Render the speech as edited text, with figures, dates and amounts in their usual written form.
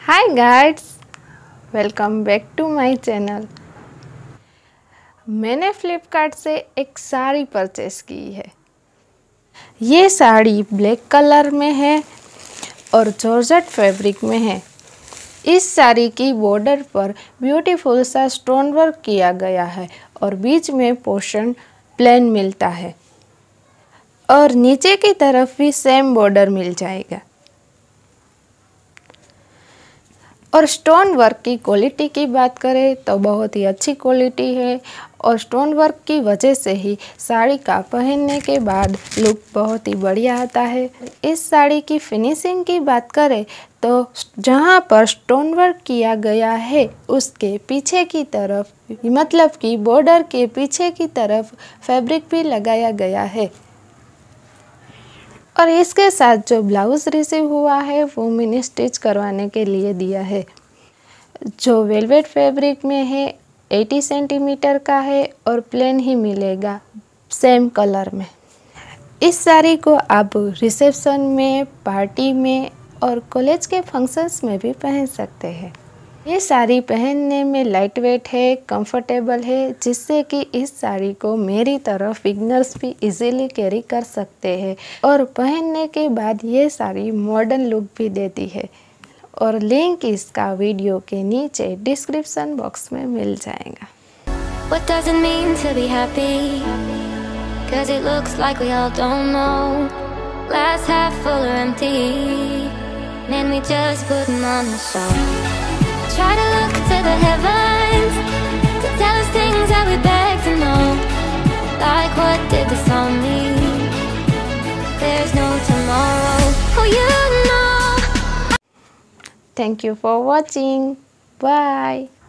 Hi guys, welcome back to my channel. मैंने फ्लिपकार्ट से एक साड़ी परचेस की है। ये साड़ी ब्लैक कलर में है और जॉर्जेट फैब्रिक में है। इस साड़ी की बॉर्डर पर ब्यूटीफुल सा स्टोन वर्क किया गया है और बीच में पोर्शन प्लेन मिलता है और नीचे की तरफ भी सेम बॉर्डर मिल जाएगा। और स्टोन वर्क की क्वालिटी की बात करें तो बहुत ही अच्छी क्वालिटी है और स्टोन वर्क की वजह से ही साड़ी का पहनने के बाद लुक बहुत ही बढ़िया आता है। इस साड़ी की फिनिशिंग की बात करें तो जहाँ पर स्टोन वर्क किया गया है उसके पीछे की तरफ, मतलब कि बॉर्डर के पीछे की तरफ फैब्रिक भी लगाया गया है। और इसके साथ जो ब्लाउज़ रिसीव हुआ है वो मैंने स्टिच करवाने के लिए दिया है, जो वेलवेट फैब्रिक में है। 80 सेंटीमीटर का है और प्लेन ही मिलेगा सेम कलर में। इस साड़ी को आप रिसेप्शन में, पार्टी में और कॉलेज के फंक्शंस में भी पहन सकते हैं। ये साड़ी पहनने में लाइट वेट है, कंफर्टेबल है, जिससे कि इस साड़ी को मेरी तरह बिगनर्स भी इजीली कैरी कर सकते हैं और पहनने के बाद ये साड़ी मॉडर्न लुक भी देती है। और लिंक इसका वीडियो के नीचे डिस्क्रिप्शन बॉक्स में मिल जाएगा। What does it mean to be happy? 'Cause it looks like we all don't know. Glass half full or empty. Man, we just putting on the show. Try to look to the heavens to tell us things that we beg to know. Like what did the song mean? There's no tomorrow. Oh, you know. Thank you for watching. Bye.